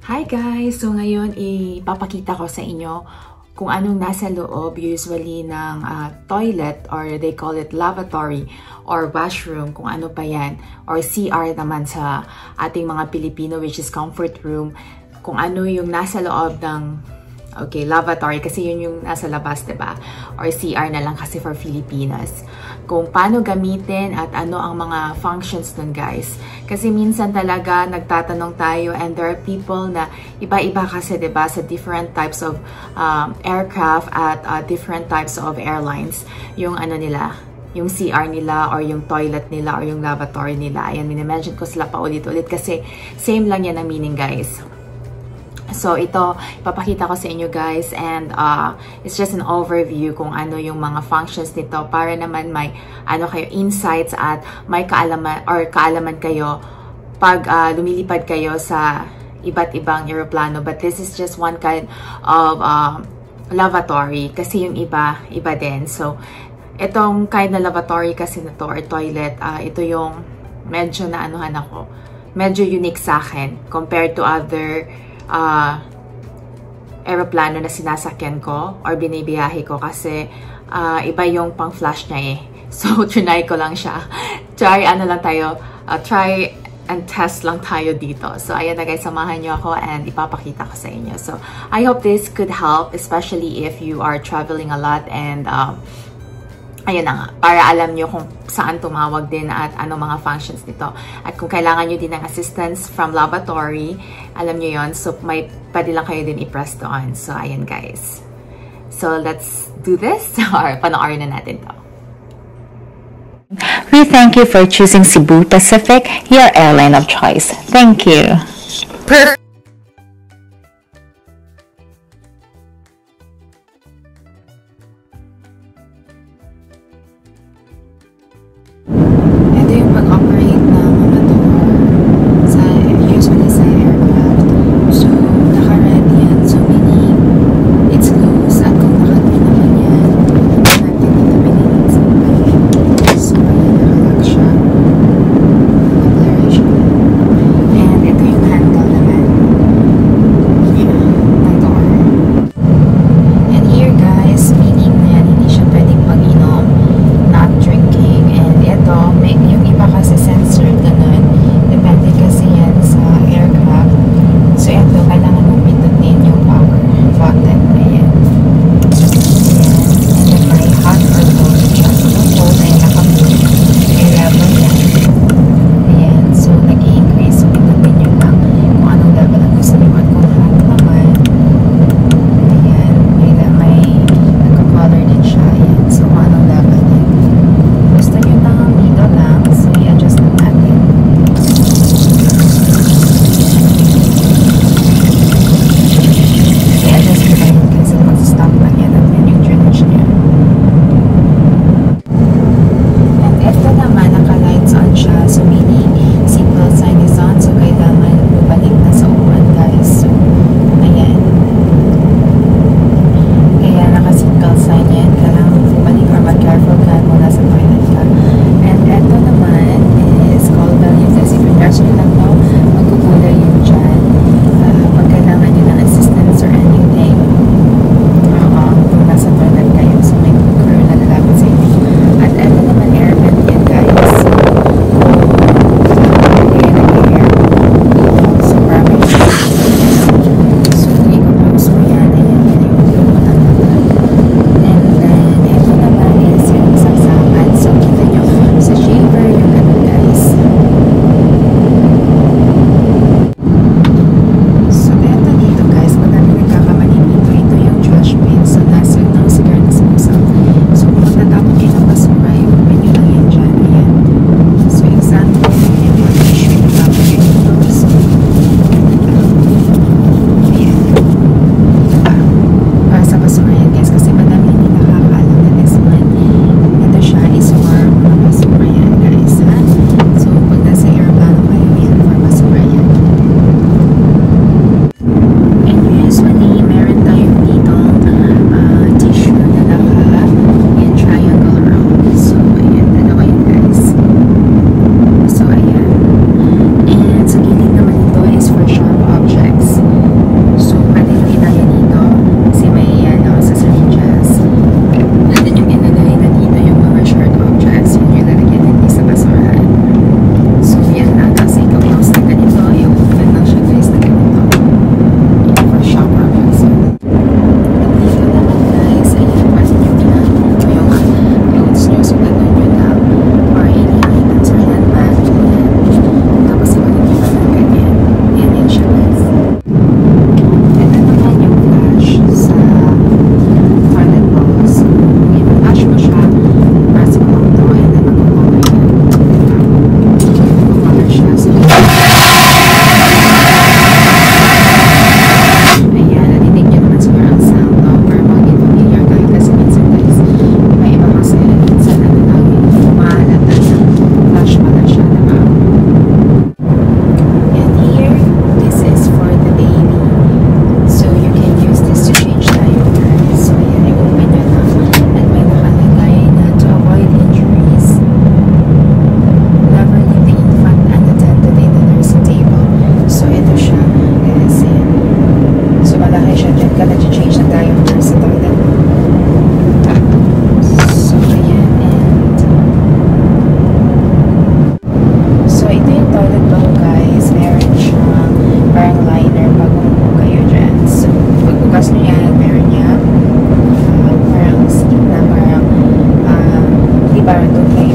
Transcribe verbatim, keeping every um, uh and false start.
Hi guys! So ngayon ipapakita ko sa inyo kung anong nasa loob usually ng uh, toilet, or they call it lavatory or washroom, kung ano pa yan, or C R naman sa ating mga Pilipino, which is comfort room. Kung ano yung nasa loob ng okay, lavatory kasi yun yung nasa labas, diba? Or C R na lang kasi for Filipinas. Kung paano gamitin at ano ang mga functions nun, guys. Kasi minsan talaga nagtatanong tayo, and there are people na iba-iba kasi, diba, sa different types of um, aircraft at uh, different types of airlines. Yung ano nila, yung C R nila or yung toilet nila or yung lavatory nila. Ayan, minimension ko sila pa ulit-ulit kasi same lang yan ang meaning, guys. So, ito, ipapakita ko sa inyo, guys, and uh, it's just an overview kung ano yung mga functions nito para naman may ano kayo insights at may kaalaman or kaalaman kayo pag uh, lumilipad kayo sa iba't ibang eroplano. But this is just one kind of uh, lavatory kasi yung iba, iba din. So, itong kind na lavatory kasi na to or toilet, uh, ito yung medyo na anuhan ako, medyo unique sa akin compared to other Uh, aeroplano na sinasakyan ko or binibiyahe ko kasi uh, iba yung pang flash niya eh. So, trinay ko lang siya. Try, ano lang tayo, uh, try and test lang tayo dito. So, ayan na guys, samahan nyo ako and ipapakita ko sa inyo. So, I hope this could help, especially if you are traveling a lot and uh, ayan na nga, para alam nyo kung saan tumawag din at ano mga functions nito. At kung kailangan nyo din ng assistance from lavatory, alam nyo yon. So, may pwede lang kayo din i-press doon. So, ayan guys. So, let's do this. Or, panoorin na natin to. We thank you for choosing Cebu Pacific, your airline of choice. Thank you. Perfect. start, okay?